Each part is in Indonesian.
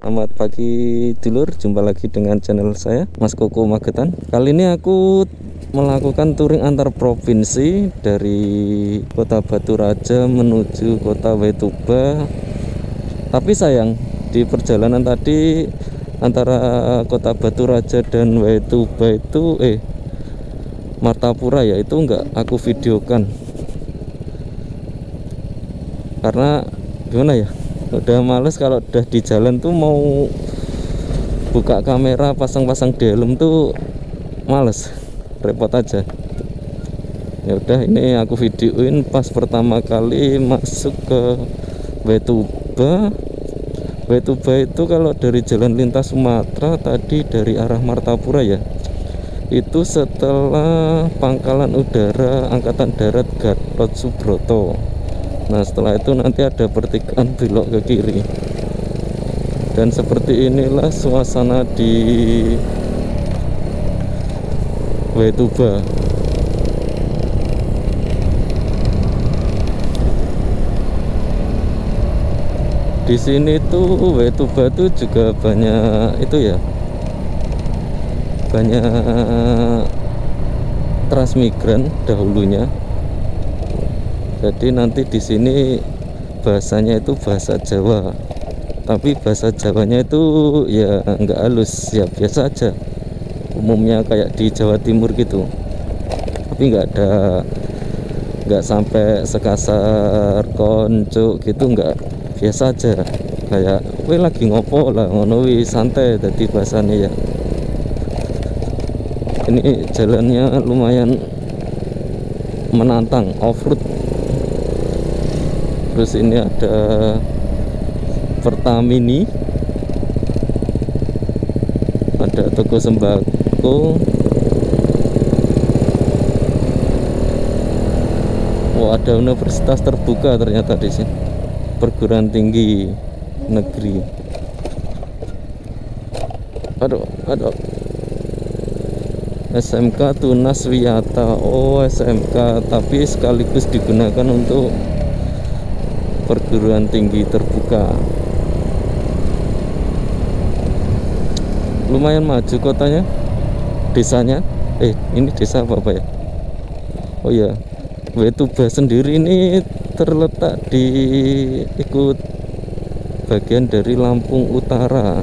Selamat pagi dulur, jumpa lagi dengan channel saya Mas Koko Magetan. Kali ini aku melakukan touring antar provinsi dari kota Batu Raja menuju kota Wetuba. Tapi sayang, di perjalanan tadi antara kota Batu Raja dan Wetuba itu Martapura ya, itu enggak aku videokan karena gimana ya, udah males kalau udah di jalan tuh mau buka kamera pasang-pasang di helm tuh males, repot aja. Ya udah, ini aku videoin pas pertama kali masuk ke Wetuba. Wetuba itu kalau dari jalan lintas Sumatera tadi dari arah Martapura ya, itu setelah pangkalan udara Angkatan Darat Gatot Subroto. Nah setelah itu nanti ada pertigaan belok ke kiri. Dan seperti inilah suasana di Wetuba. Di sini tuh Wetuba tuh juga banyak itu ya, banyak transmigran dahulunya. Jadi nanti di sini bahasanya itu bahasa Jawa, tapi bahasa Jawanya itu ya nggak halus, ya biasa aja, umumnya kayak di Jawa Timur gitu. Tapi nggak sampai sekasar konco gitu, nggak, biasa aja, kayak we lagi ngopo lah ngono wi, santai tadi bahasanya ya. Ini jalannya lumayan menantang, off-road. Terus ini ada Pertamini, ada toko sembako. Oh, ada universitas terbuka ternyata di sini, perguruan tinggi negeri. Aduh, SMK Tunas Wiyata. Oh, SMK tapi sekaligus digunakan untuk perguruan tinggi terbuka. Lumayan maju kotanya, desanya. Ini desa apa ya? Oh ya, Wetuba sendiri ini terletak di ikut bagian dari Lampung Utara.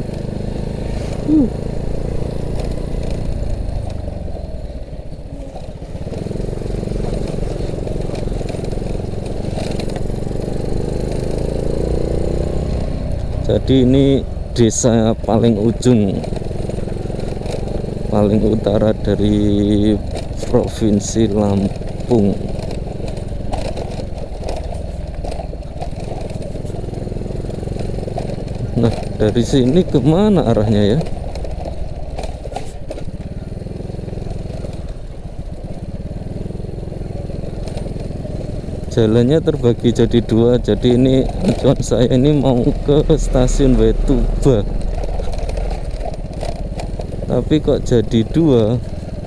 Jadi ini desa paling ujung, paling utara dari provinsi Lampung. Nah dari sini kemana arahnya ya? Jalannya terbagi jadi dua, jadi ini tujuan saya ini mau ke stasiun Wetuba, tapi kok jadi dua.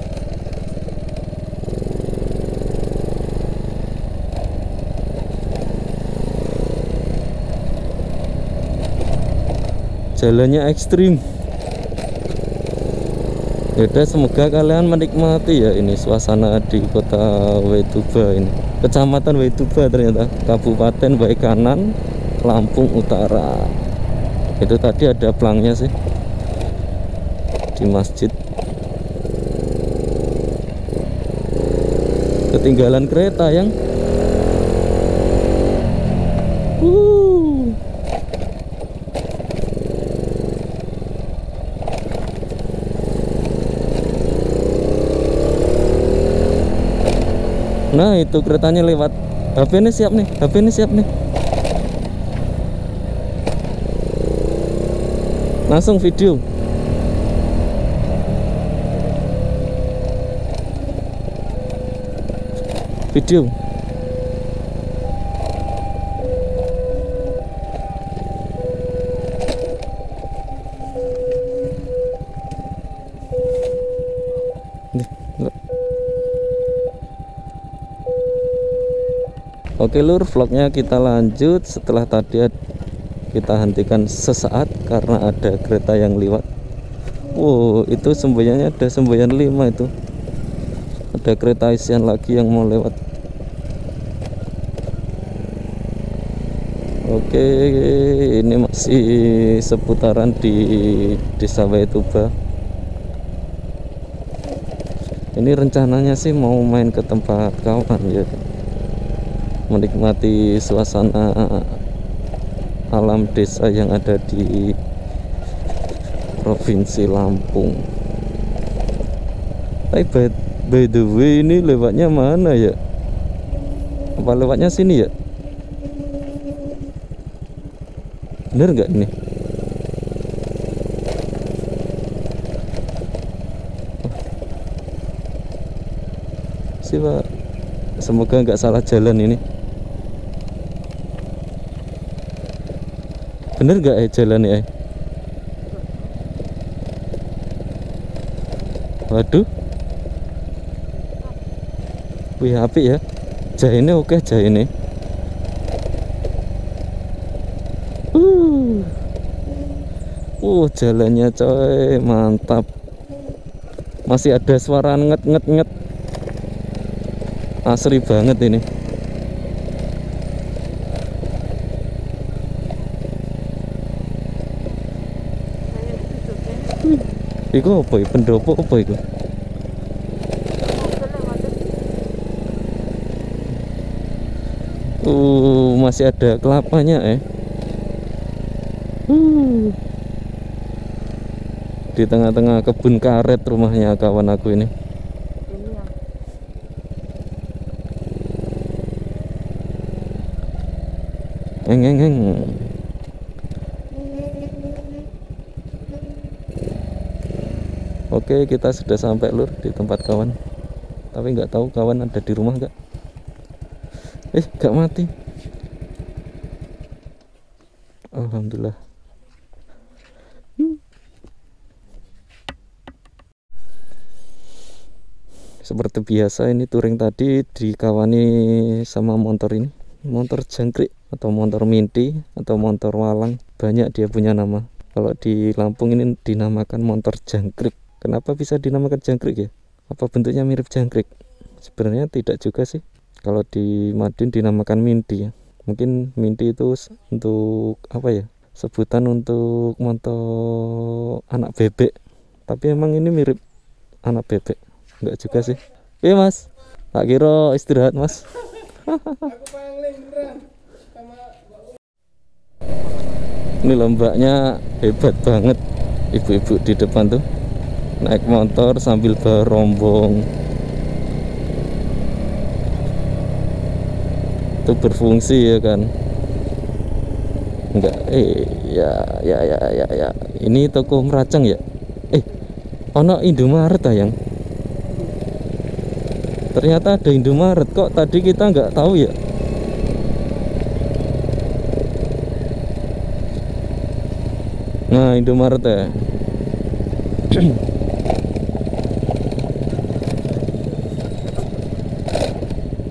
Jalannya ekstrim. Yaudah, semoga kalian menikmati ya ini suasana di kota Wetuba ini, kecamatan Wetuba ternyata, Kabupaten Baikanan, Lampung Utara. Itu tadi ada pelangnya sih di masjid. Ketinggalan kereta yang nah itu keretanya lewat. HP ini siap nih, HP ini siap nih. Langsung video. Video. Oke lur, vlognya kita lanjut. Setelah tadi kita hentikan sesaat karena ada kereta yang lewat. Wow, itu semboyannya ada semboyan 5 itu. Ada kereta isian lagi yang mau lewat. Oke, ini masih seputaran di Desa Waituba. Ini rencananya sih mau main ke tempat kawan ya, menikmati suasana alam desa yang ada di Provinsi Lampung. Tapi by the way, ini lewatnya mana ya? Apa lewatnya sini ya? Bener nggak ini? Sih Pak, semoga nggak salah jalan ini. Bener nggak jalan ya? Waduh, wih apik ya. Jahine oke jahine. Jalannya coy mantap. Masih ada suara nget. Asri banget ini. Iku apa ya? Pendopo apa itu? Masih ada kelapanya di tengah-tengah kebun karet rumahnya kawan aku ini. Eng. Oke, kita sudah sampai lur di tempat kawan. Tapi nggak tahu kawan ada di rumah nggak? Nggak mati. Alhamdulillah. Seperti biasa ini touring tadi dikawani sama motor ini, motor jangkrik atau motor minti atau motor walang, banyak dia punya nama. Kalau di Lampung ini dinamakan motor jangkrik. Kenapa bisa dinamakan jangkrik ya? Apa bentuknya mirip jangkrik? Sebenarnya tidak juga sih. Kalau di Madiun dinamakan minti ya. Mungkin minti itu untuk apa ya? Sebutan untuk motor anak bebek. Tapi emang ini mirip anak bebek. Enggak juga sih. Mas, tak kira istirahat mas. Ini lombaknya hebat banget. Ibu-ibu di depan tuh naik motor sambil berombong. Itu berfungsi ya kan. Enggak, ya. Ini toko meracang ya. Ono Indomaret yang. Ternyata ada Indomaret, kok tadi kita nggak tahu ya. Nah, Indomaret ya.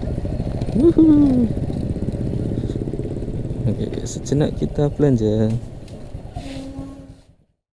Oke, sejenak kita belanja.